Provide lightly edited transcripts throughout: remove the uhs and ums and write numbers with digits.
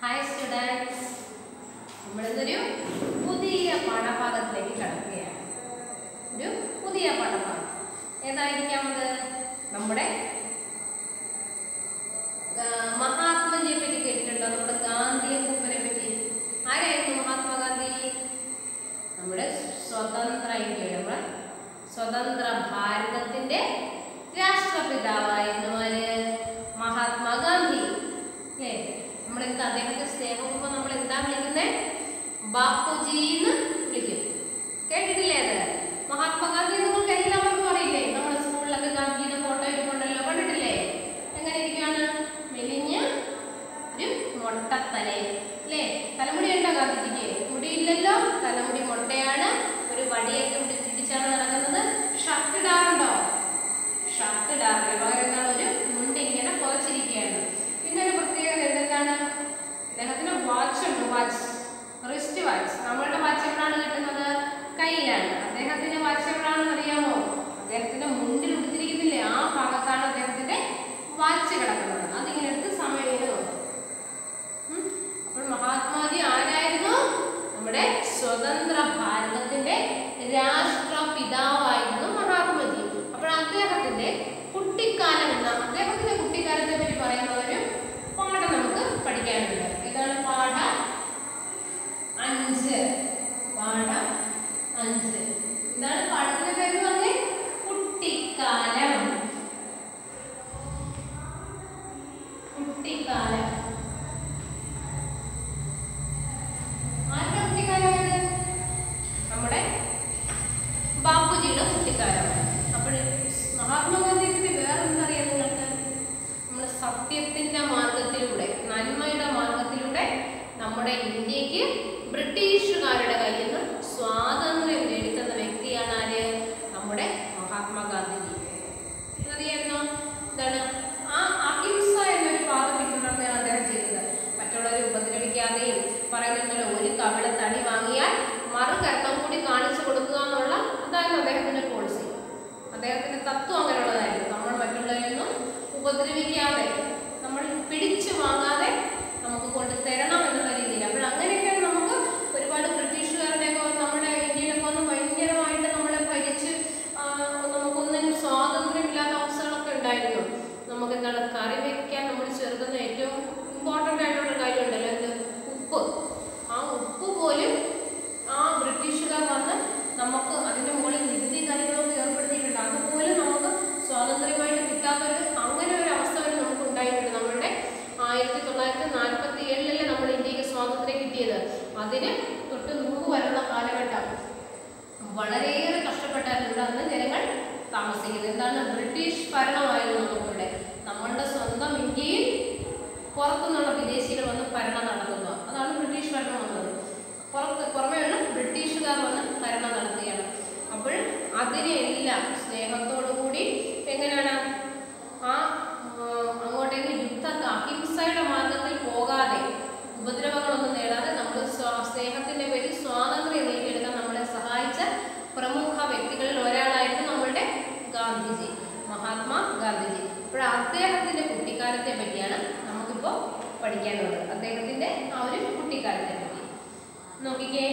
Hi students, നമ്മളൊരു പുതിയ പാഠഭാഗത്തിലേക്ക് കടക്കുകയാണ്. ഒരു പുതിയ പാഠഭാഗം ഏതായിരിക്കാം അത്? നമ്മുടെ മഹാത്മജിയെ പറ്റി കേട്ടിട്ടുണ്ടോ? നമ്മുടെ ഗാന്ധിയപ്പൂപ്പനെ പറ്റി. ആരായിരുന്നു മഹാത്മാഗാന്ധി? നമ്മുടെ സ്വതന്ത്ര ഇന്ത്യയുടെ, നമ്മുടെ സ്വതന്ത്ര ഭാരതത്തിന്റെ രാഷ്ട്രപിതാവായിരുന്നു ആര്? മഹാത്മാഗാന്ധി. അല്ലേ? നമ്മളെന്താ അദ്ദേഹത്തെ സ്നേഹപൂർവ്വം നമ്മൾ എന്താ വിളിക്കുന്നത്? ബാപ്പുജി എന്ന് വിളിക്കും. കേട്ടിട്ടില്ലേ അത്? മഹാത്മാഗാന്ധി നിങ്ങൾക്ക് എല്ലാവർക്കും അറിയില്ലേ? നമ്മുടെ സ്കൂളിലൊക്കെ ഗാന്ധിജിയുടെ ഫോട്ടോ ഇരിപ്പുണ്ടല്ലോ, കണ്ടിട്ടില്ലേ? എങ്ങനെ ഇരിക്കുകയാണ്? മെലിഞ്ഞ് ഒരു മൊട്ടത്തല അല്ലേ? തലമുടി ഉണ്ടോ ഗാന്ധിജിക്ക്? മുടിയില്ലല്ലോ, തലമുടി മൊട്ടയാണ്. ഒരു വടിയൊക്കെ പിടിച്ചാണ് നടക്കുന്നത്. ഷർട്ട് ഇടാറുണ്ടോ? ഷർട്ട് ഇടാറില്ല, പകരം എന്താണ് ഒരു മുണ്ട് ഇങ്ങനെ പുറച്ചിരിക്കുകയാണ്. പിന്നെ ഒരു പ്രത്യേകത എന്താണ്? അദ്ദേഹത്തിന് വാച്ച് ഉണ്ട്, വാച്ച്, റിസ്റ്റ് വാച്ച്. നമ്മളുടെ വാച്ച് എവിടെയാണ് കിട്ടുന്നത്? കയ്യിലാണ്. അദ്ദേഹത്തിന്റെ വാച്ച് എവിടെയാണെന്ന് അറിയാമോ? അദ്ദേഹത്തിന്റെ മുണ്ടിൽ ഉടുത്തിരിക്കുന്നില്ലേ, ആ ഭാഗത്താണ് അദ്ദേഹത്തിന്റെ വാച്ച് കിടക്കുന്നത്. അതിങ്ങനെ എടുത്ത് സമയം ഇങ്ങനെ നോക്കും. അപ്പോൾ മഹാത്മാജി ആരായിരുന്നു? നമ്മുടെ സ്വതന്ത്ര ഭാരതത്തിന്റെ രാഷ്ട്രപിതാവായിരുന്നു മഹാത്മജി. അപ്പോൾ അദ്ദേഹത്തിന്റെ കുട്ടിക്കാലം എന്ന അദ്ദേഹത്തിന്റെ കുട്ടിക്കാലത്തെ പറ്റി പറയുന്ന ഒരു പാഠം നമുക്ക് പഠിക്കാനുണ്ട്. ഏതാണ് പാഠം 5? പാഠം 5. എന്താണ് പാഠത്തിന്റെ പേര് പറഞ്ഞേ? കുട്ടിക്കാലം. കുട്ടിക്കാലം. ആരുടെ കുട്ടിക്കാലമാണ്? നമ്മുടെ ബാപ്പുജിയുടെ കുട്ടിക്കാലമാണ്. അപ്പോൾ മഹാത്മാഗാന്ധിയെ പറ്റി വേറെ എന്തറിയാം നിങ്ങൾക്ക്? നമ്മൾ സത്യത്തിന്റെ മാർഗത്തിലൂടെ, നന്മയുടെ മാർഗത്തിലൂടെ നമ്മുടെ ഇന്ത്യക്ക് ബ്രിട്ടീഷുകാരുടെ കയ്യിൽ നിന്ന് സ്വാതന്ത്ര്യം നേടിത്തന്ന വ്യക്തിയാണ് ആര്? നമ്മുടെ മഹാത്മാഗാന്ധിജി. അറിയായിരുന്നോ? എന്താണ് ആ അഹിംസ എന്നൊരു പാത പിന്തുടർന്നാണ് അദ്ദേഹം ചെയ്തത്. മറ്റുള്ളവരെ ഉപദ്രവിക്കാതെയും, പറയുന്നുണ്ടല്ലോ, ഒരു കവിളത്തടി വാങ്ങിയാൽ മറുകരണം കൂടി കാണിച്ചു കൊടുക്കുക എന്നുള്ള അതായിരുന്നു അദ്ദേഹത്തിന്റെ പോളിസി. അദ്ദേഹത്തിന്റെ തത്വം അങ്ങനെയുള്ളതായിരുന്നു. നമ്മൾ മറ്റുള്ളവരൊന്നും ഉപദ്രവിക്കാതെ, നമ്മൾ പിടിച്ചു വാങ്ങാതെ നമുക്ക് കൊണ്ട് തരണം എന്നുള്ള രീതിയിൽ. അപ്പോൾ അങ്ങനെയൊക്കെയാണ് നമുക്ക് ഒരുപാട് ബ്രിട്ടീഷുകാരുടെയൊക്കെ നമ്മുടെ ഇന്ത്യയിലൊക്കെ ഒന്ന് ഭയങ്കരമായിട്ട് നമ്മളെ ഭരിച്ച് നമുക്കൊന്നിനും സ്വാതന്ത്ര്യമില്ലാത്ത അവസ്ഥകളൊക്കെ ഉണ്ടായിരുന്നു. നമുക്ക് എന്താണ് കറി വയ്ക്കാൻ നമ്മൾ ചേർക്കുന്ന ഏറ്റവും ഇമ്പോർട്ടൻ്റ് ആയിട്ടുള്ള കാര്യമുണ്ടല്ലോ, എന്ത്? ഉപ്പ്. ആ ഉപ്പ് പോലും ആ ബ്രിട്ടീഷുകാർ വന്ന് നമുക്ക് അതിൻ്റെ മുകളിൽ നികുതി കാര്യങ്ങളൊക്കെ ഏർപ്പെടുത്തിയിട്ടുണ്ട്. അതുപോലെ നമുക്ക് സ്വാതന്ത്ര്യമായിട്ട് കിട്ടാത്തൊരു അങ്ങനെ ഒരു അവസ്ഥ വരെ നമുക്ക് ഉണ്ടായിട്ടുണ്ട്. നമ്മളുടെ 1947 നമ്മൾ ഇന്ത്യക്ക് സ്വാതന്ത്ര്യം കിട്ടിയത്. അതിന് തൊട്ട് മുമ്പ് വരുന്ന കാലഘട്ടം വളരെയേറെ കഷ്ടപ്പെട്ടായിരുന്നു ഇവിടെ അന്ന് ജനങ്ങൾ താമസിക്കുന്നത്. എന്താണ്? ബ്രിട്ടീഷ് ഭരണമായിരുന്നു നമുക്കിവിടെ. നമ്മളുടെ സ്വന്തം ഇന്ത്യയിൽ പുറത്തുനിന്നുള്ള വിദേശികൾ വന്ന് ഭരണം നടത്തുക. അതാണ് ബ്രിട്ടീഷ് ഭരണം വന്നത്. പുറമെയുള്ള ബ്രിട്ടീഷുകാർ വന്ന് ഭരണം നടത്തുകയാണ്. അപ്പോൾ അതിനെല്ലാം സ്നേഹത്തോടു കൂടി എങ്ങനെയാണ് അങ്ങോട്ടേക്ക് അഹിംസയുടെ മാർഗത്തിൽ പോകാതെ, ഉപദ്രവങ്ങളൊന്നും നേടാതെ നമ്മൾ സ്നേഹത്തിന്റെ പേരിൽ സ്വാതന്ത്ര്യം നേടിയെടുക്കാൻ നമ്മളെ സഹായിച്ച പ്രമുഖ വ്യക്തികളിൽ ഒരാളായിരുന്നു നമ്മളുടെ ഗാന്ധിജി, മഹാത്മാ ഗാന്ധിജി. അപ്പോൾ അദ്ദേഹത്തിന്റെ കുട്ടിക്കാലത്തെ പറ്റിയാണ് നമുക്കിപ്പോൾ പഠിക്കാനുള്ളത്. അദ്ദേഹത്തിന്റെ ആ ഒരു കുട്ടിക്കാലത്തെ പറ്റി നോക്കിക്കേ.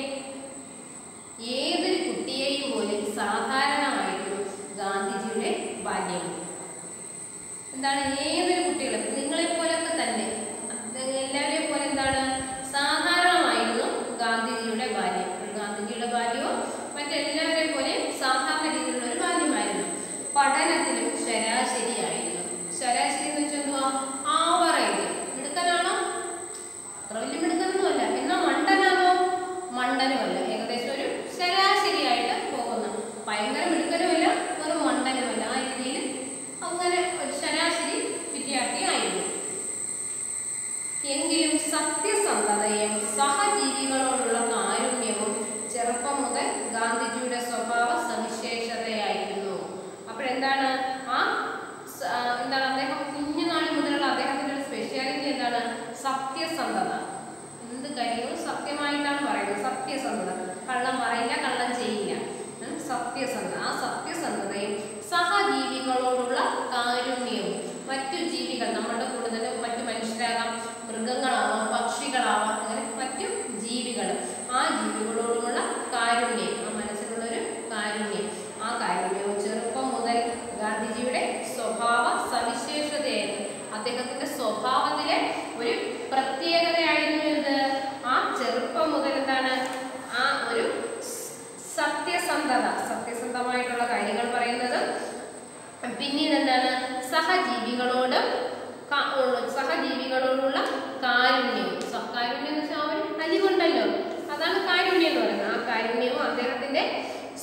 ഏതൊരു കുട്ടിയെയും പോലെ സാധാരണമായിരുന്നു ഗാന്ധിജിയുടെ ബാല്യം. എന്താണ്? ഏതൊരു കുട്ടികളും നിങ്ങളെപ്പോലൊക്കെ തന്നെ, എല്ലാവരെയും പോലെ എന്താണ്? സാധാരണമായിരുന്നു ഗാന്ധിജിയുടെ ബാല്യം. ഗാന്ധിജിയുടെ ബാല്യവും മറ്റെല്ലാവരെയും പോലെ സാധാരണ രീതിയിലുള്ള ഒരു ബാല്യമായിരുന്നു. പഠനത്തിലും ശരാശരിയായിരുന്നു. ശരാശരി എന്ന് വെച്ചാൽ എന്തുവാ? ആവറേജ്. മിടുക്കനാണോ? അത്ര വലിയ മിടുക്കനൊന്നുമല്ല. എന്നാൽ മണ്ടനാണോ? മണ്ടനുമല്ല. ഏകദേശം ഒരു ശരാശരിയായിട്ട് പോകുന്നു. ഭയങ്കര മിടുക്കനുമല്ല, ഒരു മണ്ടനുമല്ല. ആ രീതിയിൽ അങ്ങനെ ഒരു ശരാശരി വിദ്യാർത്ഥിയായിരുന്നു. എങ്കിലും സത്യസന്ധതയും സഹജീവികളോടുള്ള കാരുണ്യവും ചെറുപ്പം മുതൽ ഗാന്ധിജിയുടെ സ്വഭാവ സവിശേഷതയായിരുന്നു. അപ്പോഴെന്താണ് എന്താണ് അദ്ദേഹം കുഞ്ഞുനാളിൽ മുതലുള്ള അദ്ദേഹത്തിന്റെ ഒരു സ്പെഷ്യാലിറ്റി എന്താണ്? സത്യസന്ധത. എന്ത് കാര്യങ്ങളും സത്യമായിട്ടാണ് പറയുന്നത്. സത്യസന്ധത. കള്ളം പറയില്ല, കള്ളം ചെയ്യില്ല. സത്യസന്ധത. ആ സത്യസന്ധതയും സഹജീവികളോടുള്ള കാരുണ്യവും, മറ്റു ജീവികൾ, നമ്മളുടെ കൂടെ തന്നെ മറ്റു മനുഷ്യരാകാം, മൃഗങ്ങളാവാം, പക്ഷികളാവാം,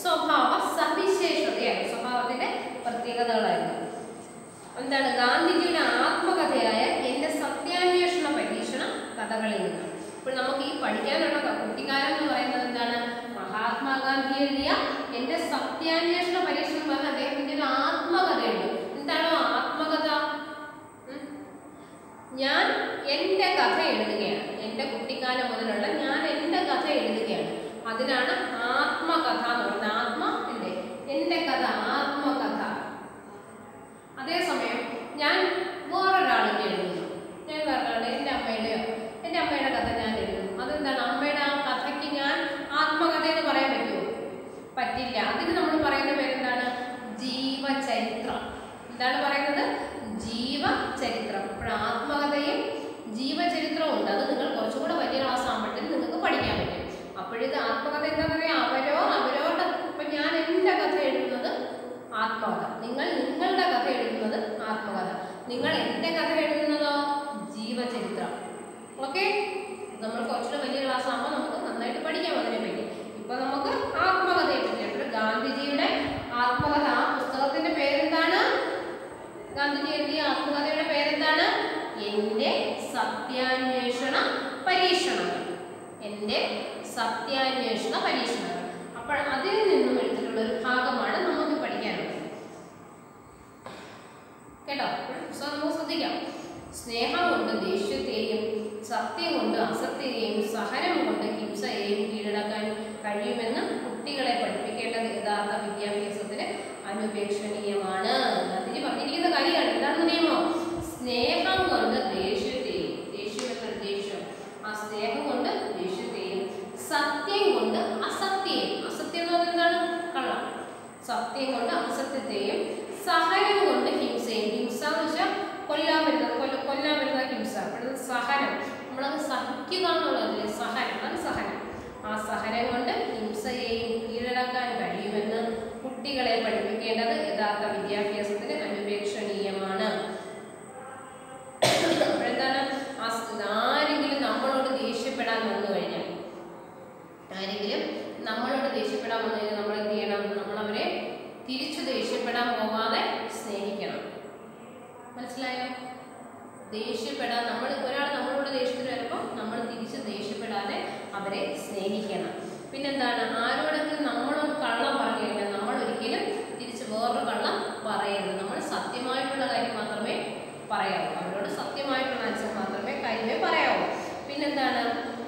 സ്വഭാവ സവിശേഷതയാണ്, സ്വഭാവത്തിന്റെ പ്രത്യേകതകളായിരുന്നു. എന്താണ്? ഗാന്ധിജിയുടെ ആത്മകഥയായ എന്റെ സത്യാന്വേഷണ പരീക്ഷണ കഥകളിൽ നിന്ന്. ഇപ്പോൾ നമുക്ക് ഈ പഠിക്കാനുള്ള കുട്ടിക്കാലം എന്ന് പറയുന്നത് എന്താണ്? മഹാത്മാഗാന്ധി എഴുതിയ എന്റെ സത്യാന്വേഷണ പരീക്ഷണം പറഞ്ഞ അദ്ദേഹത്തിന്റെ ഒരു ആത്മകഥയുണ്ട്. എന്താണോ ആത്മകഥ? ഞാൻ എന്റെ കഥ എഴുതുകയാണ്, എന്റെ കുട്ടിക്കാലം മുതലുള്ള ഞാൻ എന്റെ കഥ എഴുതുകയാണ്. അതിനാണ് ആത്മകഥ എന്ന് പറയുന്നത്. ആത്മ എന്റെ കഥ, ആത്മകഥ. അതേസമയം ഞാൻ വേറൊരാളിന്റെ എഴുതുന്നു. ഞാൻ വേറൊരാളുടെ എൻ്റെ അമ്മയുടെ കഥ ഞാൻ എഴുതുന്നു. അതെന്താണ്? അമ്മയുടെ ആ കഥയ്ക്ക് ഞാൻ ആത്മകഥ എന്ന് പറയാൻ പറ്റുമോ? പറ്റില്ല. അതിന് നമ്മൾ പറയുന്ന പേരെന്താണ്? ജീവചരിത്രം. എന്താണ് പറയുന്നത്? ജീവചരിത്രം. അപ്പോൾ ആത്മകഥയും ജീവചരിത്രവും ഉണ്ട്. അത് നിങ്ങൾ കുറച്ചുകൂടെ വലിയ ക്ലാസ് ആകുമ്പോഴത്തേക്കും നിങ്ങൾക്ക് പഠിക്കാൻ പറ്റും. അപ്പോഴിത് ആത്മകഥ എന്താണെന്ന് പറയാ? അവരോരുടെ. ഇപ്പം ഞാൻ എൻ്റെ കഥ എഴുതുന്നത് ആത്മകഥ, നിങ്ങൾ നിങ്ങളുടെ കഥ എഴുതുന്നത് ആത്മകഥ, നിങ്ങൾ എൻ്റെ കഥ എഴുതുന്നതോ ജീവചരിത്രം. ഓക്കെ, നമ്മൾ കുറച്ചുകൂടെ വലിയ ക്ലാസ് ആകുമ്പോൾ നമുക്ക് നന്നായിട്ട് പഠിക്കാം അതിനെപ്പറ്റി. ഇപ്പൊ നമുക്ക് ആത്മകഥയെ പറ്റിയിട്ട് ഗാന്ധിജിയുടെ ആത്മകഥ, ആ പുസ്തകത്തിന്റെ പേരെന്താണ്? ഗാന്ധിജി എഴുതിയ ആത്മകഥയുടെ പേരെന്താണ്? എന്റെ സത്യാന്വേഷണ പരീക്ഷണങ്ങൾ. എന്റെ സത്യാന്വേഷണ പരീക്ഷണങ്ങൾ. അപ്പോൾ അതിൽ നിന്നും എടുത്തിട്ടുള്ള ഒരു ഭാഗമാണ് നമുക്ക് പഠിക്കാനുള്ളത്. കേട്ടോ? പുസ്തകം നമുക്ക് ശ്രദ്ധിക്കാം. സ്നേഹം കൊണ്ട് ദേഷ്യത്തെയും സത്യം കൊണ്ട് അസത്യത്തെയും സഹനം കൊണ്ട് ഹിംസയെയും കീഴടക്കാൻ കഴിയുമെന്ന് കുട്ടികളെ പഠിപ്പിക്കേണ്ടത് യഥാർത്ഥ വിദ്യാഭ്യാസത്തിന് അനുപേക്ഷണീയമാണ്. ഗാന്ധിജി പറഞ്ഞിരിക്കുന്ന കാര്യമാണ്. എന്താണെന്ന് അറിയാമോ? സ്നേഹം കൊണ്ട് ദേഷ്യത്തെയും, ദേഷ്യം, ആ സ്നേഹം കൊണ്ട് ദേഷ്യത്തെയും സത്യം കൊണ്ട് അസത്യയും, അസത്യം എന്ന് പറഞ്ഞാൽ എന്താണ്? കള്ളം. സത്യം കൊണ്ട് അസത്യത്തെയും സഹനം കൊണ്ട് ഹിംസയും. ഹിംസ എന്ന് വെച്ചാൽ കൊല്ലാൻ വരുന്ന ഹിംസ. അപ്പോഴത് സഹനം, നമ്മളത് സഹിക്കുക എന്നുള്ളതല്ലേ സഹനം. അത് സഹനം. ആ സഹനം കൊണ്ട് ഹിംസയെയും കീഴടക്കാൻ കഴിയുമെന്ന് കുട്ടികളെ പഠിപ്പിക്കേണ്ടത് യഥാർത്ഥ വിദ്യാഭ്യാസത്തിന് അനുപേക്ഷണീയമാണ്. അപ്പോഴെന്താണ്? ആരെങ്കിലും നമ്മളോട് ദേഷ്യപ്പെടാൻ വന്നു കഴിഞ്ഞാൽ, നമ്മൾ എന്ത് ചെയ്യണം? നമ്മളവരെ തിരിച്ചു ദേഷ്യപ്പെടാൻ പോകാതെ സ്നേഹിക്കണം. മനസ്സിലായോ? ദേഷ്യപ്പെടാൻ, ഒരാൾ നമ്മളോട് ദേഷ്യത്തിൽ വരുമ്പോൾ നമ്മൾ തിരിച്ച് ദേഷ്യപ്പെടാതെ അവരെ സ്നേഹിക്കണം. പിന്നെന്താണ്? ആരോടെങ്കിലും നമ്മളോട് കള്ളം പറഞ്ഞു കഴിഞ്ഞാൽ നമ്മൾ ഒരിക്കലും തിരിച്ച് വേറൊരു കള്ളം പറയരുത്. നമ്മൾ സത്യമായിട്ടുള്ള കാര്യം മാത്രമേ പറയാവൂ. അവരോട് സത്യമായിട്ടുള്ള ആൻസർ മാത്രമേ കാര്യമേ പറയാവൂ. പിന്നെന്താണ്?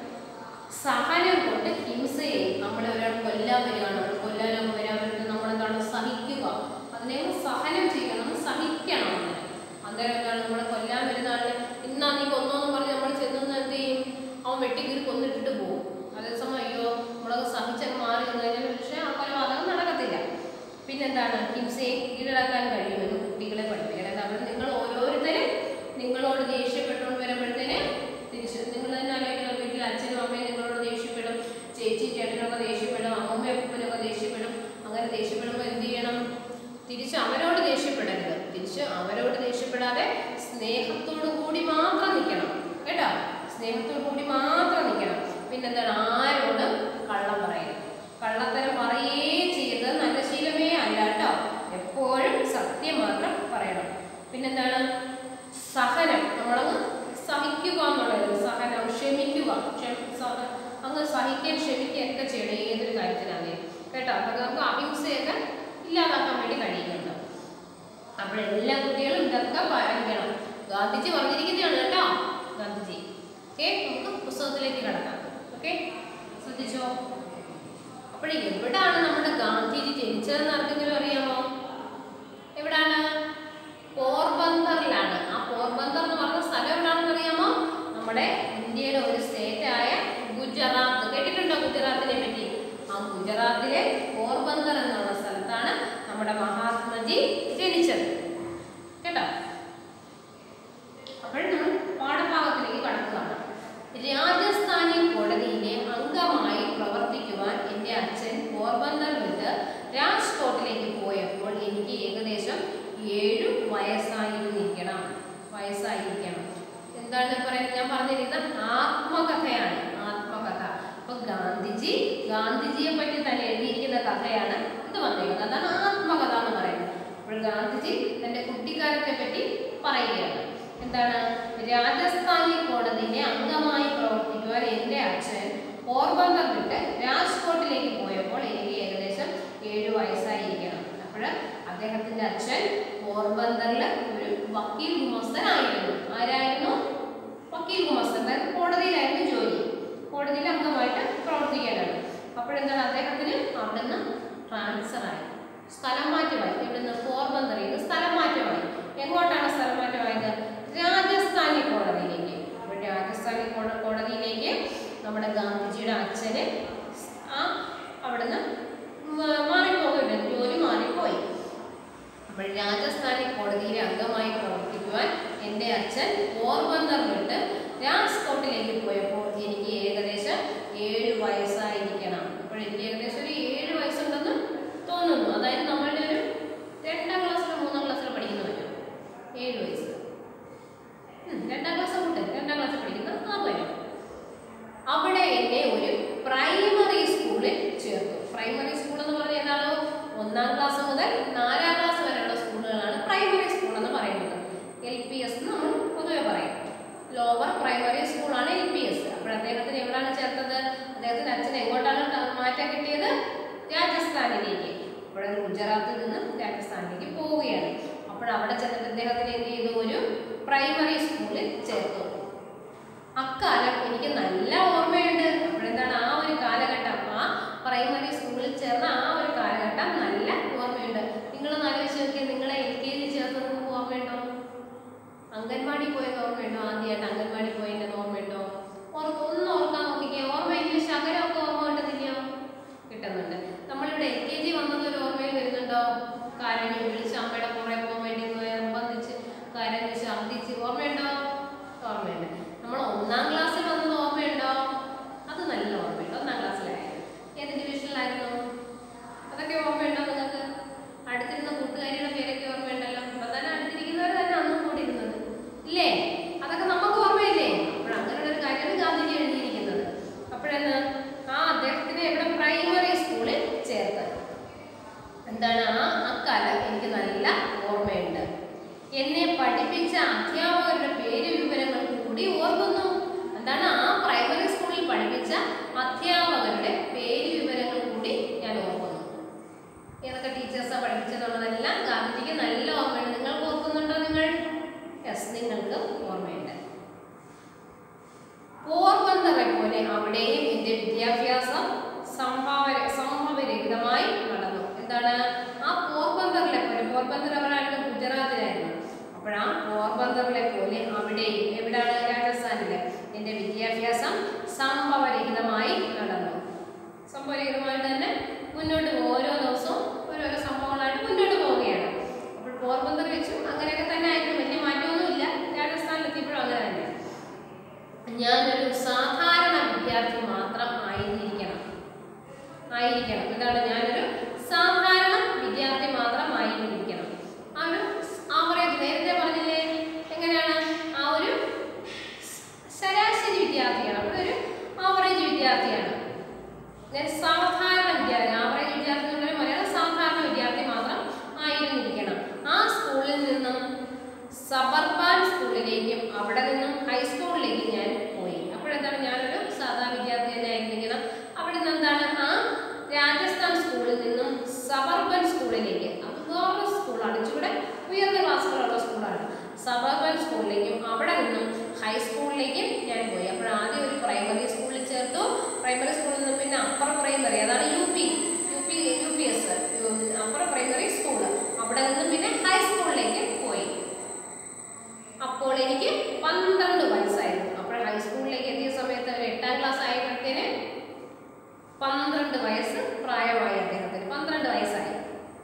സഹനം കൊണ്ട് ഹിംസയെ, നമ്മളെ ഒരാൾ കൊല്ലാൻ വരികയാണ്, കൊല്ലാനൊക്കെ വരാൻ വരുന്നത് നമ്മളെന്താണ്? സഹിക്കുക. അതിനെ സഹനം ചെയ്യണം, നമ്മൾ സഹിക്കണം. അന്നേരം എന്താണ്? നമ്മളെ കൊല്ലാൻ വരുന്ന ആളിനെ ഇന്നാ നീ കൊന്നോന്ന് പറഞ്ഞ് നമ്മൾ ചെന്ന് എന്ത് ചെയ്യും? അവൻ വെട്ടിക്കീറി കൊന്നിട്ടിട്ട് പോകും. അതേസമയം അയ്യോ നമ്മളത് സഹിച്ചൊക്കെ മാറി നിന്ന് കഴിഞ്ഞാൽ പക്ഷേ ആ കൊലപാതകം നടക്കത്തില്ല. പിന്നെന്താണ്? ഹിംസയെ കീഴടക്കാൻ കഴിയുമെന്ന് കുട്ടികളെ പഠിപ്പിക്കണം. എന്താണ്? നിങ്ങൾ ഓരോരുത്തരും നിങ്ങളോട് ദേഷ്യപ്പെട്ടുകൊണ്ട് വരുമ്പോഴത്തേന് തിരിച്ച് നിങ്ങൾ തന്നെ ആലോചിക്കണം. വീട്ടിൽ അച്ഛനും അമ്മയും നിങ്ങളോട് ദേഷ്യപ്പെടും, ചേച്ചി ചേട്ടനൊക്കെ ദേഷ്യപ്പെടും, അമ്മൂമ്മയും അപ്പൂപ്പനൊക്കെ ദേഷ്യപ്പെടും. അങ്ങനെ ദേഷ്യപ്പെടുമ്പോൾ എന്ത് ചെയ്യണം? തിരിച്ച് അവരോട് ദേഷ്യപ്പെടരുത്. തിരിച്ച് അവരോട് ദേഷ്യപ്പെടാതെ സ്നേഹത്തോടു കൂടി മാത്രം നിൽക്കണം. കേട്ടോ? സ്നേഹത്തോടു കൂടി മാത്രം നിൽക്കണം. പിന്നെന്താണ്? ആരോടും കള്ളം പറയരുത്. കള്ളത്തരം പറയേ ചെയ്യരുത്. നല്ല ശീലമേ അല്ല കേട്ടോ. എപ്പോഴും സത്യം മാത്രം പറയണം. പിന്നെന്താണ്? സഹനം, നമ്മളങ്ങ് സഹിക്കുക എന്നുള്ളത്. സഹനം, ക്ഷമിക്കുക. അങ്ങ് സഹിക്കാൻ ക്ഷമിക്കുക ഒക്കെ ചെയ്യണം ഏതൊരു കാര്യത്തിനാണ്. കേട്ടോ? അപ്പൊ നമുക്ക് അഹിംസയൊക്കെ ഇല്ലാതാക്കാൻ വേണ്ടി കഴിയുന്നുണ്ട്. അപ്പോൾ എല്ലാ കുട്ടികളും ഇതൊക്കെ പാലിക്കണം. ഗാന്ധിജി പറഞ്ഞിരിക്കുന്നതാണ് കേട്ടോ. ഗാന്ധിജി. ഓക്കെ, നമുക്ക് പുസ്തകത്തിലേക്ക് കടക്കാം. ഓക്കെ, ശ്രദ്ധിച്ചോ? അപ്പോൾ എവിടാണ് നമ്മുടെ ഗാന്ധിജി ജനിച്ചതെന്ന് ആർക്കെങ്കിലും അറിയാമോ? എവിടാണ്? പോർബന്തറിലാണ്. ആ പോർബന്തർ എന്ന് പറഞ്ഞ സ്ഥലം എവിടാണെന്ന് അറിയാമോ? നമ്മുടെ ഇന്ത്യയുടെ ഒരു സ്റ്റേറ്റായ ഗുജറാത്ത്. കേട്ടിട്ടുണ്ടോ ഗുജറാത്തിനെ പറ്റി? ആ ഗുജറാത്തിലെ പോർബന്തർ എന്നുള്ള സ്ഥലത്താണ് നമ്മുടെ മഹാത്മജി ജനിച്ചത്. കേട്ടോ? അപ്പോൾ നമ്മൾ പാഠഭാഗത്തിലേക്ക് കടക്കുകയാണ്. രാജസ്ഥാനി കോടതിയിലെ അംഗമായി പ്രവർത്തിക്കുവാൻ എൻ്റെ അച്ഛൻ പോർബന്തർ വിട്ട് രാജ്കോട്ടിലേക്ക് പോയപ്പോൾ എനിക്ക് ഏകദേശം 7 വയസ്സായിരിക്കണം. എന്താണ് പറയുന്നത്? ഞാൻ പറഞ്ഞിരിക്കുന്നത് ആത്മകഥയാണ്. ആത്മകഥ. അപ്പൊ ഗാന്ധിജിയെ പറ്റി തന്നെ എഴുതിയിരിക്കുന്ന കഥയാണ് ഇത് വന്നിരിക്കുന്നത്. അതാണ് ആത്മകഥ എന്ന് പറയുന്നത്. അപ്പോൾ ഗാന്ധിജി തന്റെ കുട്ടിക്കാലത്തെ പറ്റി പറയുകയാണ്. എന്താണ്? രാജസ്ഥാനി കോടതിയിലെ അംഗമായി പ്രവർത്തിക്കുവാൻ എൻ്റെ അച്ഛൻ പോർബന്ദർ വിട്ട് രാജ്കോട്ടിലേക്ക് പോയപ്പോൾ എനിക്ക് ഏകദേശം 7 വയസ്സായിരിക്കണം. അപ്പോൾ അദ്ദേഹത്തിന്റെ അച്ഛൻ പോർബന്ദറിൽ ഒരു വക്കീൽ ഗുമസ്തനായിരുന്നു. ആരായിരുന്നു? വക്കീൽ ഗുമസ്തൻ. അതായത് കോടതിയിലായിരുന്നു ജോലി. കോടതിയിൽ അംഗമായിട്ട് പ്രവർത്തിക്കാനാണ്. അപ്പോഴെന്താണ് അദ്ദേഹത്തിന് അവിടുന്ന് ട്രാൻസ്ഫർ ആയി, സ്ഥലം മാറ്റമായി. ഇവിടുന്ന് പോർബന്ദറിൽ നിന്ന് സ്ഥലം മാറ്റമായി. എങ്ങോട്ടാണ് സ്ഥലം മാറ്റമായത്? രാജസ്ഥാനി കോടതിയിലേക്ക്. അപ്പോൾ രാജസ്ഥാനി കോടതിയിലേക്ക് നമ്മുടെ ഗാന്ധിജിയുടെ അച്ഛന് അവിടുന്ന് മാറിപ്പോകില്ല, ജോലി മാറിപ്പോയി. അപ്പോൾ രാജസ്ഥാനി കോടതിയിലെ അംഗമായി പ്രവർത്തിക്കുവാൻ എൻ്റെ അച്ഛൻ പോർബന്ദർ വിട്ട് രാജ്കോട്ടിലേക്ക് പോയപ്പോൾ എനിക്ക് ഏകദേശം 7 വയസ്സായിരിക്കണം. അപ്പോൾ എനിക്ക് ഏകദേശം ഒരു 7 വയസ്സുണ്ടെന്ന് തോന്നുന്നു. അതായത് നമ്മളുടെ ഒരു 2ാം ക്ലാസ്സിലോ 3ാം ക്ലാസ്സിലോ പഠിക്കുന്ന പറ്റും 7 വയസ്സ്. 2ാം ക്ലാസ് കൂട്ട് 2ാം ക്ലാസ്സിൽ പഠിക്കുന്ന ആ വരും. അവിടെ എന്നെ ഒരു പ്രൈമറി സ്കൂളിൽ ചേർത്തു. പ്രൈമറി സ്കൂൾ എന്ന് പറഞ്ഞാൽ ഏതാണോ 1ാം ക്ലാസ് മുതൽ 4ാം ക്ലാസ് വരെയുള്ള സ്കൂളുകളാണ് പ്രൈമറി സ്കൂൾ എന്ന് പറയുന്നത്. LPS എന്ന് നമ്മൾ പൊതുവെ പറയും. ലോവർ പ്രൈമറി സ്കൂളാണ് LPS. അപ്പോൾ അദ്ദേഹത്തിന് എവിടെയാണ് ചേർത്തത്? അദ്ദേഹത്തിന്റെ അച്ഛൻ എങ്ങോട്ടാണ് മാറ്റം കിട്ടിയത്? രാജസ്ഥാനിലേക്ക്. അപ്പോൾ ഗുജറാത്തിൽ നിന്ന് രാജസ്ഥാനിലേക്ക് പോവുകയാണ്. അപ്പോൾ അവിടെ ചെന്നിട്ട് അദ്ദേഹത്തിന് എന്ത് ചെയ്തു? ഒരു പ്രൈമറി സ്കൂളിൽ ചേർത്തു. അക്കാലം എനിക്ക് നല്ല ഓർമ്മയുണ്ട്. അപ്പോഴെന്താണ്? ആ ഒരു കാലഘട്ടം, ആ പ്രൈമറി സ്കൂളിൽ ചേർന്ന ആ ഒരു കാലഘട്ടം നല്ല ഓർമ്മയുണ്ട്. നിങ്ങളൊന്ന് ആലോചിച്ച് നോക്കിയാൽ നിങ്ങളെ LKG ചേർത്തത് ഓർമ്മയുണ്ടോ? അംഗൻവാടി പോയത് ഓർമ്മയുണ്ടോ? ആദ്യമായിട്ട് അംഗൻവാടി പോയതിൻ്റെ ഓർമ്മയുണ്ടോ? ഒന്ന് ഓർക്കാൻ നോക്കിക്കേ. ഓർമ്മയില്ല, ശകലമൊക്കെ ഓർമ്മ കിട്ടുന്നില്ലയോ? കിട്ടുന്നുണ്ട്. നമ്മളിവിടെ LKG വന്നത് ഒരു ഓർമ്മയിൽ വരുന്നുണ്ടോ? കരഞ്ഞു വിളിച്ച് അമ്മയുടെ പുറകെ പോകാൻ വേണ്ടി നിർബന്ധിച്ച് കരഞ്ഞ് ഛർദ്ദിച്ച് ഓർമ്മയുണ്ടോ? ഓർമ്മയുണ്ട്. നമ്മൾ 1ാം ക്ലാസ്സിൽ വന്നത് ഓർമ്മയുണ്ടോ? അത് നല്ല ഓർമ്മയുണ്ട്. 1ാം ക്ലാസ്സിലായിരുന്നു. ഏത് ഡിവിഷനിലായിരുന്നു? അതൊക്കെ ഓർമ്മയുണ്ടോ നിങ്ങൾക്ക്? അടുത്തിരുന്ന കൂട്ടുകാരിയുടെ പേരൊക്കെ ഓർമ്മയുണ്ടല്ലോ. ഇപ്പൊ തന്നെ അടുത്തിരിക്കുന്നവർ തന്നെ അന്നും കൂടി ഇരുന്നത് ഇല്ലേ? അതൊക്കെ നമുക്ക് ഓർമ്മയില്ലേ? അപ്പോൾ അങ്ങനെയുള്ള ഒരു കാര്യമാണ് ഗാന്ധിജി എഴുതിയിരിക്കുന്നത്. അപ്പോഴെന്ന് അദ്ദേഹത്തിന് ഇവിടെ പ്രൈമറി സ്കൂളിൽ ചേർത്ത്. എന്താണ്? അക്കാലം എനിക്ക് നല്ല ഓർമ്മയുണ്ട്. എന്നെ പഠിപ്പിച്ച അധ്യാപകരുടെ പേര് വിവരങ്ങൾ കൂടി ഓർക്കുന്നു. എന്താണ്? ആ പ്രൈമറി സ്കൂളിൽ പഠിപ്പിച്ച അധ്യാപകരുടെ പേര് വിവരങ്ങൾ കൂടി ഞാൻ ഓർക്കുന്നു. ഏതൊക്കെ ടീച്ചേഴ്സാണ് പഠിപ്പിച്ചതെന്നുള്ളതെല്ലാം ഗാന്ധിജിക്ക് നല്ല ഓർമ്മയുണ്ട്. നിങ്ങൾക്ക് ഓർക്കുന്നുണ്ടോ? നിങ്ങൾ? യെസ്, നിങ്ങൾക്ക് ഓർമ്മയുണ്ട്. പോർബന്ദറെ പോലെ അവിടെയും എൻ്റെ വിദ്യാഭ്യാസം സംഭവരഹിതമായി നടന്നു. എന്താണ്? ആ പോർബന്ദറിലെ പോലെ, പോർബന്ദർ അവരായിരുന്നു ഗുജറാത്തിലായിരുന്നു. അപ്പോൾ ആ പോർബന്ദറിലെ പോലെ അവിടെയും, എവിടെയാണ്? രാജസ്ഥാനിലെ, എൻ്റെ വിദ്യാഭ്യാസം സംഭവരഹിതമായി നടന്നു. സംഭവരഹിതമായിട്ട് തന്നെ മുന്നോട്ട് പോകും. ഓരോ ദിവസവും ഓരോരോ സംഭവങ്ങളായിട്ട് മുന്നോട്ട് പോവുകയാണ്. അപ്പോൾ പോർബന്ദർ വെച്ചും അങ്ങനെയൊക്കെ തന്നെ ആയിരുന്നു. വലിയ മാറ്റമൊന്നുമില്ല. രാജസ്ഥാനിലെത്തിയപ്പോഴും അങ്ങനെ തന്നെ. ഞാനൊരു സാധാരണ വിദ്യാർത്ഥി മാത്രം ആയിരിക്കണം. എന്താണ്? ഞാനൊരു സാധാരണ വിദ്യാർത്ഥി മാത്രം ആയിരിക്കണം. ആ ഒരു ആവറേജ്, നേരത്തെ പറഞ്ഞില്ലേ എങ്ങനെയാണ്? ആ ഒരു ശരാശരി വിദ്യാർത്ഥിയാണ്. അപ്പോൾ ഒരു ആവറേജ് വിദ്യാർത്ഥിയാണ് ഞാൻ. സാധാരണ വിദ്യാർത്ഥി, ആവറേജ് വിദ്യാർത്ഥി എന്ന് പറയുമ്പോൾ മലയാളം സാധാരണ വിദ്യാർത്ഥി മാത്രം ആയിരുന്നിരിക്കണം. ആ സ്കൂളിൽ നിന്നും സബർബൻ സ്കൂളിലേക്കും അവിടെ നിന്നും ഹൈസ്കൂളിലേക്കും ഞാൻ പോയി. അപ്പോഴെന്താണ്? ഞാനൊരു സാധാരണ വിദ്യാർത്ഥി തന്നെ ആയിരിക്കണം. അവിടെ നിന്ന് എന്താണ്? ആ രാജസ്ഥാൻ സ്കൂളിൽ നിന്നും സബർബൻ സ്കൂളിലേക്ക്, അത് വേറൊരു സ്കൂളാണ്, ഇച്ചിരി ഉയർന്ന ക്ലാസ്സുകളുള്ള സ്കൂളാണ്. സബർബൻ സ്കൂളിലേക്കും അവിടെ നിന്നും ഹൈസ്കൂളിലേക്കും ഞാൻ പോയി. അപ്പോൾ ആദ്യം ഒരു പ്രൈമറി സ്കൂളിൽ ചേർത്തു. പ്രൈമറി സ്കൂളിൽ നിന്നും പിന്നെ അപ്പർ പ്രൈമറി, അതാണ് UPS, അപ്പർ പ്രൈമറി സ്കൂൾ. അവിടെ നിന്നും പിന്നെ ഹൈസ്കൂളിലേക്ക് പോയി. അപ്പോൾ എനിക്ക് 12 വയസ്സായിരുന്നു. അപ്പോൾ ഹൈസ്കൂളിലേക്ക് എത്തിയ സമയത്ത് ഒരു 8ാം ക്ലാസ് ആയപ്പോഴത്തേന് 12 വയസ്സ് പ്രായമായി. അദ്ദേഹത്തിന് 12 വയസ്സായി.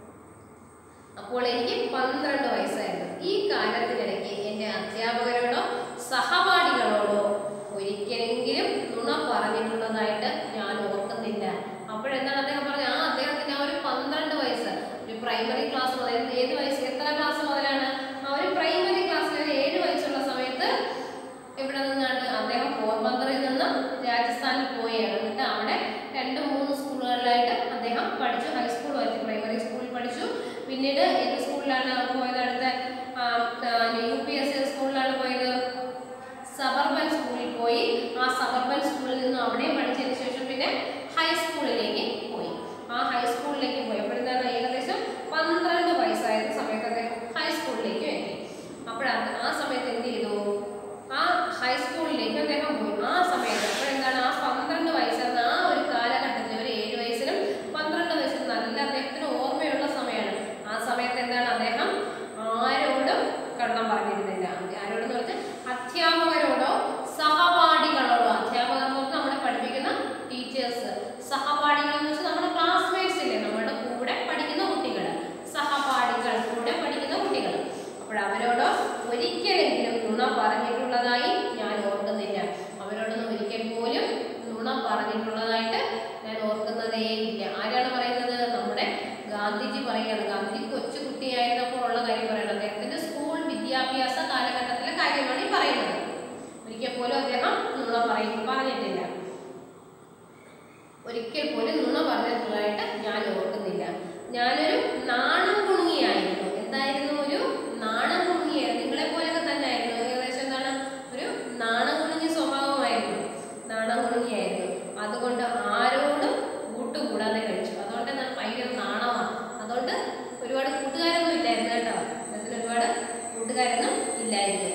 അപ്പോൾ എനിക്ക് 12 വയസ്സായിരുന്നു. ഈ കാലത്തിനിടയ്ക്ക് എൻ്റെ അധ്യാപകരോടോ സഹപാഠികളോടോ ഒരിക്കലെങ്കിലും നുണ പറഞ്ഞിട്ടുള്ളതായിട്ട് ഞാൻ ഓർക്കുന്നില്ല. അപ്പോഴെന്താണ് അദ്ദേഹം പറഞ്ഞത്? അദ്ദേഹത്തിന് ആ ഒരു 12 വയസ്സ്, ഒരു പ്രൈമറി ക്ലാസ് മുതൽ, ഏത് വയസ്സ്, എത്ര ക്ലാസ് മുതലാണ്? ആ ഒരു പ്രൈമറി ക്ലാസ്സിൽ 7 വയസ്സുള്ള സമയത്ത് ഇവിടെ നിന്നാണ് അദ്ദേഹം പോർബന്ദറിൽ നിന്ന് രാജസ്ഥാനിൽ പോവുകയാണ്. എന്നിട്ട് അവിടെ 2-3 സ്കൂളുകളിൽ പിന്നെ ഹൈസ്കൂളിലേക്ക് പോയി. ആ ഹൈസ്കൂളിലേക്ക് പോയപ്പോഴെന്താണ് ഏകദേശം 12 വയസ്സായിരുന്ന സമയത്ത് അദ്ദേഹം ഹൈസ്കൂളിലേക്ക് എത്തി. അപ്പോഴാണ് ആ സമയത്ത് എന്ത് ചെയ്തു, ആ ഹൈസ്കൂളിലേക്ക് അദ്ദേഹം പോയി. ആ സമയത്ത് അപ്പോഴെന്താണ് ആ 12 വയസ്സെന്ന ആ ഒരു കാലഘട്ടത്തിൽ ഒരു 7 വയസ്സിലും 12 വയസ്സിലും നല്ല അദ്ദേഹത്തിന് ഓർമ്മയുള്ള സമയമാണ്. ആ സമയത്ത് എന്താണ് അദ്ദേഹം ആരോടും കള്ളം പറഞ്ഞിരുന്നില്ല. ആരോടെന്ന് പറഞ്ഞാൽ അധ്യാപകരോടോ സഹപാഠികളോടോ. അധ്യാപകർ എന്ന് പറഞ്ഞാൽ നമ്മളെ പഠിപ്പിക്കുന്ന ടീച്ചേഴ്സ്, സഹപാഠികൾ എന്ന് വെച്ചാൽ നമ്മുടെ ക്ലാസ്മേറ്റ്സ് ഇല്ലേ, നമ്മുടെ കൂടെ പഠിക്കുന്ന കുട്ടികൾ, സഹപാഠികൾ കൂടെ പഠിക്കുന്ന കുട്ടികൾ. അപ്പോൾ അവരോടോ ഒരിക്കലെങ്കിലും നുണ പറഞ്ഞിട്ടുള്ളതായി ഞാൻ ഓർക്കുന്നില്ല. അവരോടൊന്നും ഒരിക്കൽ പോലും നുണ പറഞ്ഞിട്ടുള്ളതായിട്ട് ഞാൻ ഓർക്കുന്നതേ ഇല്ല. ആരാണ് പറയുന്നത്? നമ്മുടെ ഗാന്ധിജി പറയുകയാണ്. ഗാന്ധിജി കൊച്ചു കുട്ടിയായിരുന്നപ്പോൾ ഉള്ള കാര്യം പറയുന്നത്, അദ്ദേഹത്തിന്റെ സ്കൂൾ വിദ്യാഭ്യാസ കാലഘട്ടത്തിലെ കാര്യമാണ് ഈ പറയുന്നത്. ഒരിക്കൽ പോലും അദ്ദേഹം നുണ പറഞ്ഞിട്ടില്ല. ഒരിക്കൽ പോലും നുണ പറഞ്ഞിട്ടുള്ളതായിട്ട് ഞാൻ ഓർക്കുന്നില്ല. ഞാനൊരു നാണം കുണുങ്ങിയായിരുന്നു. എന്തായിരുന്നു? ഒരു നാണം കുണുങ്ങിയായിരുന്നു. നിങ്ങളെ പോലെയൊക്കെ തന്നെ ആയിരുന്നു. ഏകദേശം എന്താണ്, ഒരു നാണം കുണുങ്ങിയ സ്വഭാവമായിരുന്നു, നാണം കുണുങ്ങിയായിരുന്നു. അതുകൊണ്ട് ആരോടും കൂട്ടുകൂടാതെ കഴിച്ചു. അതുകൊണ്ട് ഞാൻ ഭയങ്കര നാണമാണ്. അതുകൊണ്ട് ഒരുപാട് കൂട്ടുകാരൊന്നും ഇല്ലായിരുന്നു കേട്ടോ. അദ്ദേഹത്തിന് ഒരുപാട് കൂട്ടുകാരൊന്നും ഇല്ലായിരുന്നു.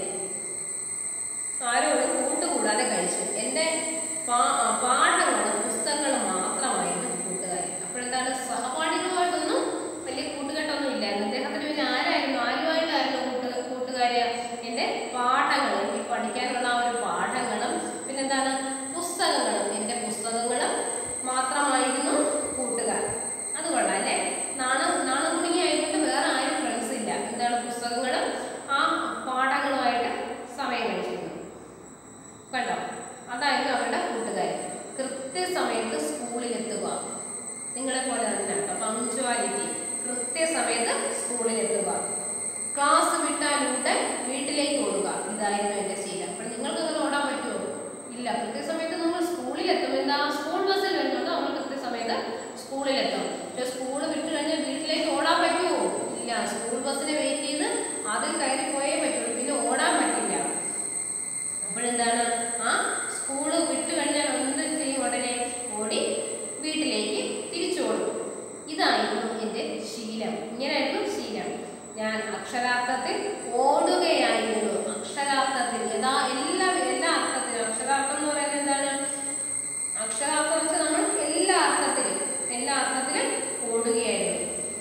ആരോടും കൂട്ടുകൂടാതെ കഴിച്ചു. എൻ്റെ പാഠങ്ങളും പുസ്തകങ്ങളും മാത്രമായിരുന്നു കൂട്ടുകാരൻ. അപ്പോഴെന്താണ് സഹപാഠികളുമായിട്ടൊന്നും വലിയ കൂട്ടുകെട്ടൊന്നും ഇല്ലായിരുന്നു അദ്ദേഹത്തിന്. പിന്നെ ആരുമായിട്ടായിരുന്നു കൂട്ടുകാര്? എൻ്റെ പാഠങ്ങൾ, എനിക്ക് പഠിക്കാനുള്ള ആ ഒരു പാഠങ്ങളും പിന്നെന്താണ് പുസ്തകങ്ങളും, എൻ്റെ പുസ്തകങ്ങളും മാത്രമായിരുന്നു കൂട്ടുകാർ. അത് കൊള്ളാം അല്ലേ? നാണം കുണുങ്ങിയായിട്ട് വേറെ ആരും ഫ്രണ്ട്സ് ഇല്ല. എന്താണ് പുസ്തകങ്ങളും ആ പാഠങ്ങളുമായിട്ട് സമയം കഴിച്ചിരുന്നു. കണ്ടോ, അതായിരുന്നു അവരുടെ കൂട്ടുകാർ. കൃത്യസമയത്ത് സ്കൂളിലെത്തുക, നിങ്ങളെ പോലെ തന്നെ കേട്ടോ, പങ്ക്ച്വാലിറ്റി, കൃത്യസമയത്ത് സ്കൂളിലെത്തുക. ക്ലാസ് വിട്ടാലൂടെ വീട്ടിലേക്ക് ഓടുക, ഇതായിരുന്നു എൻ്റെ ശീലം. അപ്പോൾ നിങ്ങൾക്ക് അങ്ങനെ ഓടാൻ പറ്റുമോ? ഇല്ല. കൃത്യസമയത്ത് നമ്മൾ സ്കൂളിലെത്തും. എന്താ, സ്കൂൾ ബസ്സിൽ വരുന്നുണ്ട്, നമ്മൾ കൃത്യസമയത്ത് സ്കൂളിലെത്തും. പക്ഷെ സ്കൂൾ വിട്ട് കഴിഞ്ഞാൽ വീട്ടിലേക്ക് ഓടാൻ പറ്റുമോ? ഇല്ല. സ്കൂൾ ബസ്സിനെ വെയിറ്റ് ചെയ്ത് അതിൽ കയറി പോയേ പറ്റുള്ളൂ, പിന്നെ ഓടാൻ പറ്റില്ല. അപ്പോഴെന്താണ്, ആ സ്കൂള് വിട്ട് കഴിഞ്ഞാൽ എന്ത് ചെയ്യും? ഉടനെ ഓടി വീട്ടിലേക്ക് തിരിച്ചോടും. ഇതായിരുന്നു എൻ്റെ ശീലം. ഇങ്ങനെയായിരുന്നു ശീലം. ഞാൻ അക്ഷരാർത്ഥത്തിൽ ഓടുകയായിരുന്നു. അക്ഷരാർത്ഥത്തിൽ എല്ലാ അർത്ഥത്തിലും. അക്ഷരാർത്ഥം എന്ന് പറയുന്നത് എന്താണ്? അക്ഷരാർത്ഥം വെച്ചാൽ നമ്മൾ എല്ലാ അർത്ഥത്തിലും ഓടുകയായിരുന്നു.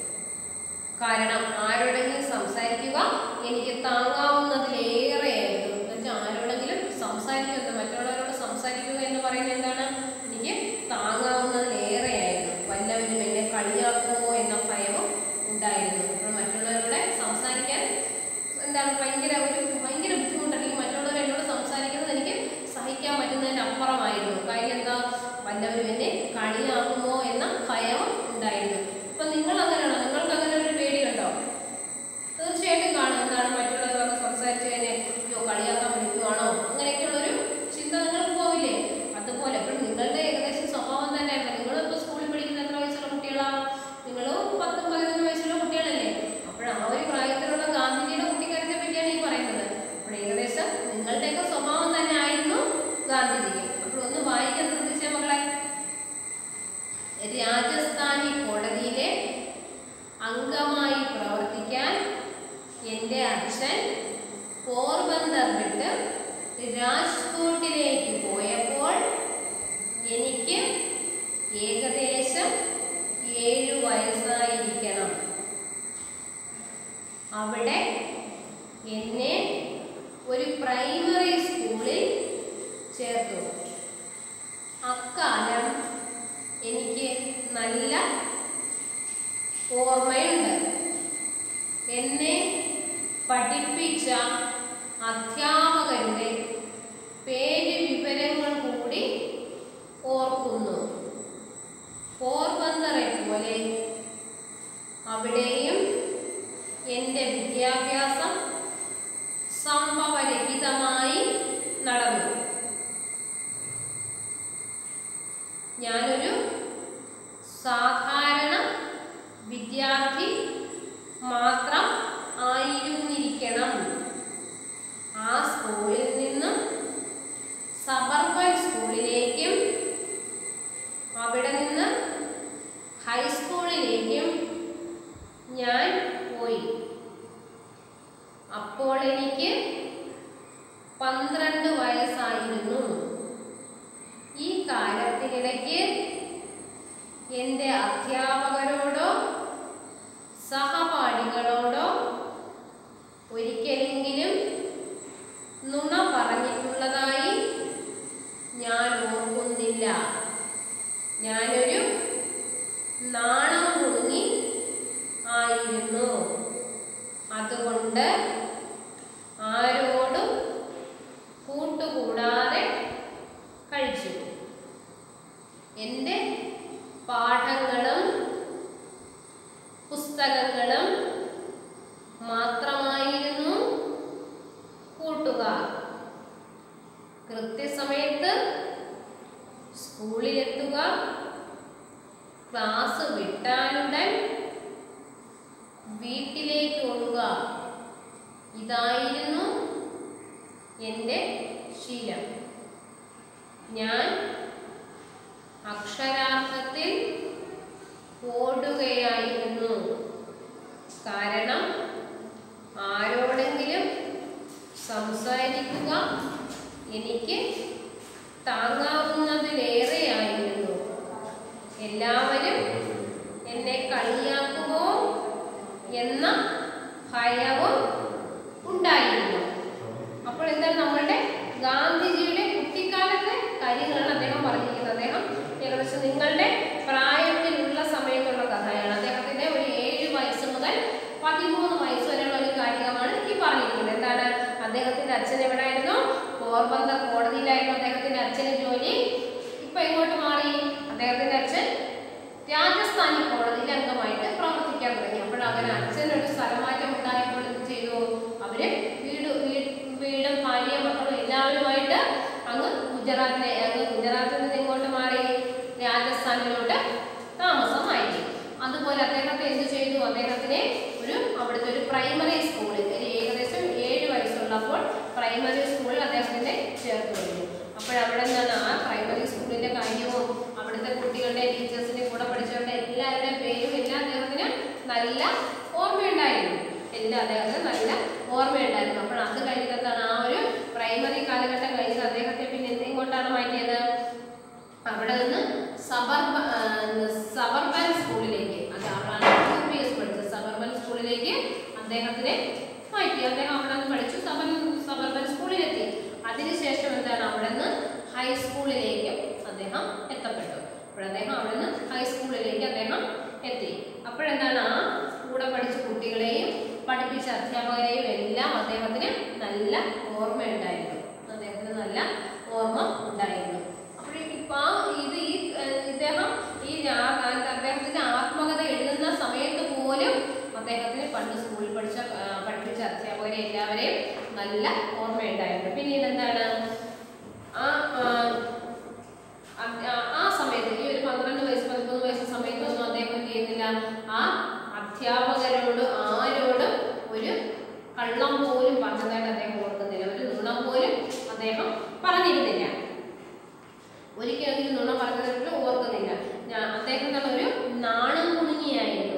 കാരണം ആരോടെങ്കിലും സംസാരിക്കുക എനിക്ക് താങ്ങാവുന്നതിലേറെയായിരുന്നു. എന്നുവെച്ചാൽ ആരോടെങ്കിലും സംസാരിക്കുക, മറ്റുള്ളവരോട് സംസാരിക്കുക എന്ന് പറയുന്നത് എന്താണ്? എനിക്ക് താങ്ങാവുന്നതിലേറെയായിരുന്നു. വല്ലവരും എന്നെ കളിയാക്കുമോ എന്ന ഭയവും ഉണ്ടായിരുന്നു. അപ്പോൾ മറ്റുള്ളവരോട് സംസാരിക്കാൻ എന്താണ് ഭയങ്കര ബുദ്ധിമുട്ടല്ലെങ്കിൽ മറ്റുള്ളവർ എന്നോട് സംസാരിക്കുന്നത് എനിക്ക് സഹിക്കാൻ പറ്റുന്നതിന് അപ്പുറമായിരുന്നു. കാര്യം എന്താ? വല്ലവരും എന്നെ കളിയാക്കുമോ എന്ന ഭയവും ഉണ്ടായിരുന്നു. അപ്പം നിങ്ങൾ അങ്ങനെയാണോ? നിങ്ങൾക്ക് അങ്ങനെ ഒരു പേടി കണ്ടോ? തീർച്ചയായിട്ടും കാണും. എന്താണ്, മറ്റുള്ളവരൊക്കെ സംസാരിച്ചു കഴിഞ്ഞാൽ അയ്യോ കളിയാക്കാൻ വിളിക്കുവാണോ, അങ്ങനെയൊക്കെയുള്ളൊരു ചിന്ത നിങ്ങൾക്ക് പോവില്ലേ? അതുപോലെ ഇപ്പോൾ നിങ്ങളുടെ ഏകദേശം സ്വഭാവം തന്നെയായിരുന്നു. നിങ്ങളിപ്പോൾ സ്കൂളിൽ പഠിക്കുന്ന എത്ര വയസ്സുള്ള കുട്ടികളാണ്? നിങ്ങൾ 10-11 വയസ്സുള്ള കുട്ടികളല്ലേ? അപ്പോൾ ആ ഒരു പ്രായത്തിലുള്ള ഗാന്ധിജിയുടെ കുട്ടിക്കാരത്തെ പറ്റിയാണ് ഈ പറയുന്നത്. അപ്പോൾ ഏകദേശം നിങ്ങളുടെയൊക്കെ സ്വഭാവം തന്നെ ആയിരുന്നു ഗാന്ധിജിക്ക്. അപ്പോൾ ഒന്ന് വായിക്കാൻ ശ്രദ്ധിച്ചേ മക്കളെ. രാജസ്ഥാനി കോടതിയിലെ അംഗമായി പ്രവർത്തിക്കാൻ എൻ്റെ അച്ഛൻ പോർബന്ദർ വിട്ട് രാജ്കോട്ടിലേക്ക് പോയപ്പോൾ എനിക്ക് ഏകദേശം 7 വയസ്സായിരിക്കണം. അവിടെ എന്നെ ഒരു പ്രൈമറി സ്കൂളിൽ ചേർത്തു. അക്കാലം എനിക്ക് നല്ല ഓർമ്മയുണ്ട്. എന്നെ പഠിപ്പിച്ച അധ്യാപകരുടെ പേര് വിവരങ്ങൾ കൂടി ഓർക്കുന്നു. പോർബന്ദറെ പോലെ അവിടെയും എൻ്റെ വിദ്യാഭ്യാസം സംഭവരഹിതമായി നടന്നു. ഞാനൊരു സാധാരണ വിദ്യാർത്ഥി മാത്രം ആയിരുന്നിരിക്കണം. ആ സ്കൂളിൽ നിന്നും സബർബൻ സ്കൂളിലേക്കും ഞാൻ ഓർക്കുന്നില്ല. ഞാനൊരു നാണം കുടുങ്ങി ആയിരുന്നു. അതുകൊണ്ട് ആരോടും കൂട്ടുകൂടാതെ കഴിച്ചു. എൻ്റെ പാഠങ്ങളും പുസ്തകങ്ങളും മാത്രമായിരുന്നു കൂട്ടുകാർ. കൃത്യസമയത്ത് സ്കൂളിലെത്തുക, ക്ലാസ് വിട്ടാലുടൻ വീട്ടിലേക്ക് ഓടുക, ഇതായിരുന്നു എൻ്റെ ശീലം. ഞാൻ അക്ഷരാർത്ഥത്തിൽ ഓടുകയായിരുന്നു. കാരണം ആരോടെങ്കിലും സംസാരിക്കുക എനിക്ക് താങ്ങാവുന്നതിലേറെയായിരുന്നു. എല്ലാവരും എന്നെ കളിയാക്കുമോ എന്ന ഭയവും ഉണ്ടായിരുന്നു. അപ്പോൾ എന്താണ് നമ്മളുടെ ഗാന്ധിജിയുടെ കുട്ടിക്കാലത്തെ കാര്യങ്ങളാണ് അദ്ദേഹം പറഞ്ഞിരിക്കുന്നത്. അദ്ദേഹം ഏകദേശം നിങ്ങളുടെ പ്രായത്തിലുള്ള സമയത്തുള്ള കഥയാണ്. അദ്ദേഹത്തിന്റെ ഒരു 7 വയസ്സ് മുതൽ 13 വയസ്സ് വരെയുള്ള ഒരു കാര്യമാണ് ഈ പറഞ്ഞിരിക്കുന്നത്. എന്താണ്, അദ്ദേഹത്തിന്റെ അച്ഛൻ എവിടെയായിരുന്നു? പോർബന്ദർ കോടതിയിലായിരുന്നു അദ്ദേഹത്തിന്റെ അച്ഛന് ജോലി. ഇപ്പൊ എങ്ങോട്ട് മാറി? അദ്ദേഹത്തിന്റെ അച്ഛൻ രാജസ്ഥാനി കോടതിയിൽ അംഗമായിട്ട് പ്രവർത്തിക്കാൻ തുടങ്ങി. അപ്പോൾ അങ്ങനെ അച്ഛനൊരു സ്ഥലമാറ്റം ഉണ്ടായപ്പോൾ എന്ത് ചെയ്തു? അവര് വീടും ഭാര്യയും മക്കളും എല്ലാവരുമായിട്ട് അങ്ങ് ഗുജറാത്തിൽ നിന്ന് ഇങ്ങോട്ട് മാറി രാജസ്ഥാനിലോട്ട് താമസം മാറ്റി. അതുപോലെ അദ്ദേഹത്തെ എന്ത് ചെയ്തു? അദ്ദേഹത്തിനെ അവിടുത്തെ ഒരു പ്രൈമറി സ്കൂളിൽ ഏകദേശം 7 വയസ്സുള്ളപ്പോൾ പ്രൈമറി സ്കൂളിൽ അദ്ദേഹത്തിനെ ചേർത്ത് കഴിഞ്ഞു. അപ്പോഴവിടെ നിന്നാണ് ആ പ്രൈമറി സ്കൂളിന്റെ കാര്യവും അവിടുത്തെ കുട്ടികളുടെ ടീച്ചേഴ്സിന്റെ കൂടെ പഠിച്ചവരുടെ എല്ലാവരുടെയും പേരും എല്ലാം അദ്ദേഹത്തിന് നല്ല ഓർമ്മയുണ്ടായിരുന്നു. അപ്പോൾ അത് കഴിഞ്ഞിട്ടാണ് ആ ഒരു പ്രൈമറി കാലഘട്ടം കഴിഞ്ഞ് അദ്ദേഹത്തെ പിന്നെ എങ്ങോട്ടാണ് മാറ്റിയത്? അവിടെ നിന്ന് സബർബൻ സ്കൂളിലേക്ക്, അത് അവിടെയാണ് UPS പഠിച്ചത്, സബർബൻ സ്കൂളിലേക്ക് അദ്ദേഹത്തിനെ മാറ്റി. അദ്ദേഹം അവിടെ നിന്ന് പഠിച്ചു, സബർബൻ സ്കൂളിലെത്തി. അതിനുശേഷം എന്താണ്, അവിടെ നിന്ന് ഹൈസ്കൂളിലേക്ക് അദ്ദേഹം എത്തപ്പെട്ടു. അപ്പോൾ അദ്ദേഹം അവിടെ നിന്ന് ഹൈസ്കൂളിലേക്ക് അദ്ദേഹം എത്തി. അപ്പോഴെന്താണ്, ആ കൂടെ പഠിച്ച കുട്ടികളെയും പഠിപ്പിച്ച അധ്യാപകരെയും എല്ലാം അദ്ദേഹത്തിന് നല്ല ഓർമ്മയുണ്ടായിരുന്നു. അപ്പോൾ ഇദ്ദേഹം അദ്ദേഹത്തിന്റെ ആത്മകഥ എഴുതുന്ന സമയത്ത് പോലും അദ്ദേഹത്തിന് പണ്ട് സ്കൂളിൽ പഠിപ്പിച്ച അധ്യാപകരെ എല്ലാവരെയും നല്ല ഓർമ്മയുണ്ടായിരുന്നു. പിന്നീട് എന്താണ്, ആ സമയത്ത് ഈ ഒരു 12 വയസ്സ് 13 വയസ്സ് സമയത്തൊന്നും അദ്ദേഹം ചെയ്യുന്നില്ല, ആ അധ്യാപകരോട് ആരോടും ഒരു കള്ളം പോലും പറഞ്ഞതായിട്ട് അദ്ദേഹം ഓർക്കുന്നില്ല. ഒരു നുണം പോലും അദ്ദേഹം പറഞ്ഞിരുന്നില്ല. ഒരിക്കലെങ്കിലും നുണ പറഞ്ഞതായിട്ട് ഓർക്കുന്നില്ല. അദ്ദേഹം ഒരു നാണം കുടുങ്ങിയായിരുന്നു.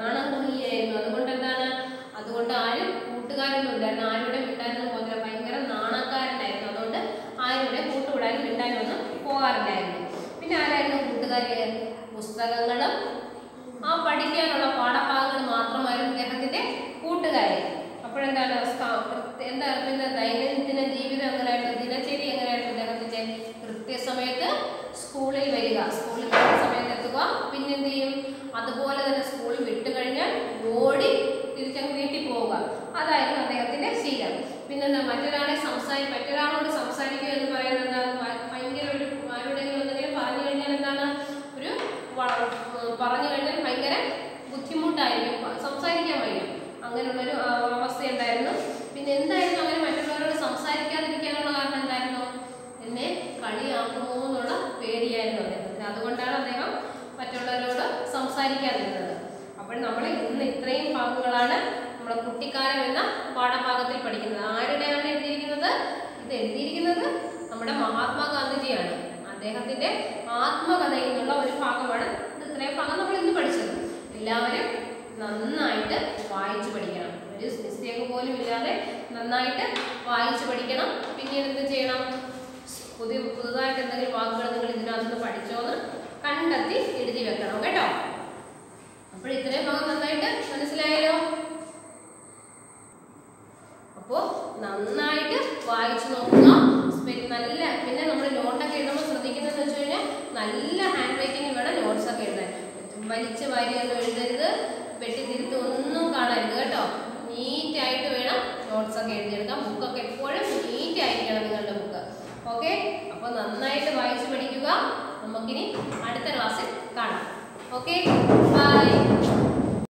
അതുകൊണ്ട് ആരും കൂട്ടുകാരൊന്നും ഇല്ലായിരുന്നു. ആരുടെ വിട്ടാനും പോകില്ല. ഭയങ്കര നാണക്കാരനായിരുന്നു. അതുകൊണ്ട് ആരുടെ കൂട്ടുകൂടാനും വിട്ടാനും ഒന്നും പോകാറില്ലായിരുന്നു. പിന്നെ ആരായിരുന്നു കൂട്ടുകാര്? പുസ്തകങ്ങളും ആ പഠിക്കാനുള്ള പാഠഭാഗങ്ങൾ മാത്രമായിരുന്നു അദ്ദേഹത്തിന്റെ കൂട്ടുകാര്. അപ്പോഴെന്താണ് പിന്നെ ദൈനംദിന ജീവിതം എങ്ങനെയായിരുന്നു? ദിനചര്യ എങ്ങനെയായിരുന്നു അദ്ദേഹത്തിന്റെ? കൃത്യസമയത്ത് സ്കൂളിൽ വരിക, സ്കൂളിൽ സമയത്ത് എത്തുക, പിന്നെന്ത് ചെയ്യും? അതുപോലെ തന്നെ സ്കൂളിൽ വിട്ടു കഴിഞ്ഞാൽ ഓടി തിരിച്ചങ്ങ് വീട്ടിൽ പോവുക. അതായിരുന്നു അദ്ദേഹത്തിന്റെ ശീലം. പിന്നെന്താ, മറ്റൊരാളോട് സംസാരിക്കുക എന്ന് പറയുന്നത് എന്താണ്? ഭയങ്കര ആരുടെങ്കിലും എന്തെങ്കിലും പറഞ്ഞു കഴിഞ്ഞാൽ എന്താണ്, പറഞ്ഞു കഴിഞ്ഞാൽ ഭയങ്കര ബുദ്ധിമുട്ടായിരിക്കും, സംസാരിക്കാൻ വയ്യ, അങ്ങനെയുള്ളൊരു അവസ്ഥയുണ്ടായിരുന്നു. പിന്നെ എന്തായിരുന്നു, അങ്ങനെ മറ്റുള്ളവരോട് സംസാരിക്കാതിരിക്കാനുള്ള കാരണം എന്തായിരുന്നു? എന്നെ കളിയാക്കുമോ എന്നുള്ള പേടിയായിരുന്നു അദ്ദേഹത്തിന്. അതുകൊണ്ടാണ് അദ്ദേഹം മറ്റുള്ളവരോട് സംസാരിക്കാതിരുന്നത്. അപ്പോൾ നമ്മൾ ഇന്ന് ഇത്രയും ഭാഗങ്ങളാണ് നമ്മുടെ കുട്ടിക്കാലം എന്ന പാഠഭാഗത്തിൽ പഠിക്കുന്നത്. ആരുടെയാണ് എഴുതിയിരിക്കുന്നത്? ഇത് എഴുതിയിരിക്കുന്നത് നമ്മുടെ മഹാത്മാഗാന്ധിജിയാണ്. അദ്ദേഹത്തിന്റെ ആത്മകഥയിൽ നിന്നുള്ള ഒരു ഭാഗമാണ് ഇത്. ഇത്രയും ഭാഗം നമ്മൾ ഇന്ന് പഠിച്ചത്. എല്ലാവരും നന്നായിട്ട് വായിച്ചു പഠിക്കണം. ഒരു മിസ്റ്റേക്ക് പോലും ഇല്ലാതെ നന്നായിട്ട് വായിച്ചു പഠിക്കണം. പിന്നീട് എന്ത് ചെയ്യണം? പുതുതായിട്ട് എന്തെങ്കിലും വാക്കുകൾ നിങ്ങൾ ഇതിനകത്ത് പഠിച്ചോന്ന് കണ്ടെത്തി എഴുതി വെക്കണം കേട്ടോ. അപ്പോൾ ഇത്രയും ഭാഗം നന്നായിട്ട് മനസ്സിലായല്ലോ. അപ്പോൾ നന്നായിട്ട് വായിച്ചു നോക്കുക. പിന്നെ നമ്മൾ നോട്ടൊക്കെ എഴുതുമ്പോൾ നല്ല ഹാൻഡ് റൈറ്റിംഗിൽ വേണം നോട്ട്സ് ഒക്കെ എഴുതാൻ. വലിച്ചു വാരിയൊന്നും എഴുതരുത്, വെട്ടിത്തിരുത്ത് ഒന്നും കാണരുത് കേട്ടോ. നീറ്റായിട്ട് വേണം നോട്ട്സ് ഒക്കെ എഴുതിയെടുക്കാം. ബുക്കൊക്കെ എപ്പോഴും നീറ്റ് ആയിരിക്കണം നിങ്ങളുടെ ബുക്ക്. ഓക്കെ, അപ്പോൾ നന്നായിട്ട് വായിച്ച് പഠിക്കുക. നമുക്കിനി അടുത്ത ക്ലാസ്സിൽ കാണാം. Okay, by.